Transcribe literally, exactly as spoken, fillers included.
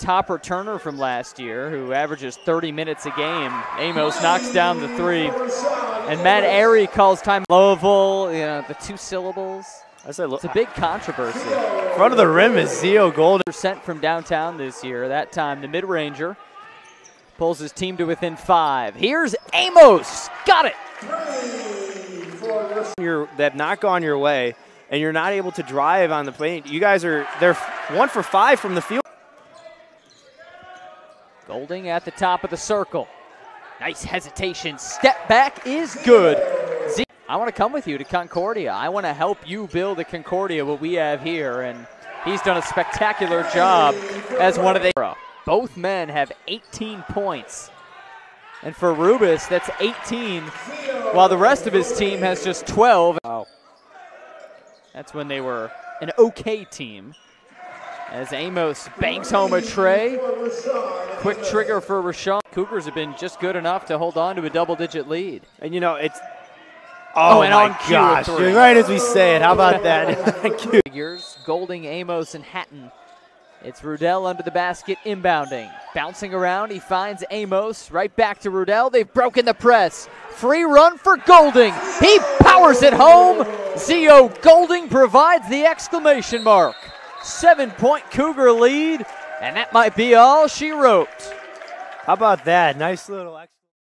top returner from last year, who averages thirty minutes a game. Amos knocks down the three. And Matt Airy calls time. Louisville, you know, the two syllables. I said, it's a big controversy. Front of the rim is Zio Golden. Percent from downtown this year. That time, the mid-ranger pulls his team to within five. Here's Amos. Got it. You're, that not gone your way, and you're not able to drive on the paint. You guys are, they're one for five from the field. Golding at the top of the circle. Nice hesitation. Step back is good. Z I want to come with you to Concordia. I want to help you build a Concordia, what we have here, and he's done a spectacular job as one of the. Both men have eighteen points. And for Rubis, that's eighteen, while the rest of his team has just twelve. Oh. That's when they were an okay team. As Amos banks home a tray. Quick trigger for Rashawn. Cougars have been just good enough to hold on to a double-digit lead. And, you know, it's Oh, oh and my on gosh, right as we say it. How about that? Figures, Golding, Amos, and Hatton. It's Rudell under the basket, inbounding. Bouncing around, he finds Amos. Right back to Rudell. They've broken the press. Free run for Golding. He powers it home. Zio Golding provides the exclamation mark. Seven-point Cougar lead, and that might be all she wrote. How about that? Nice little extra.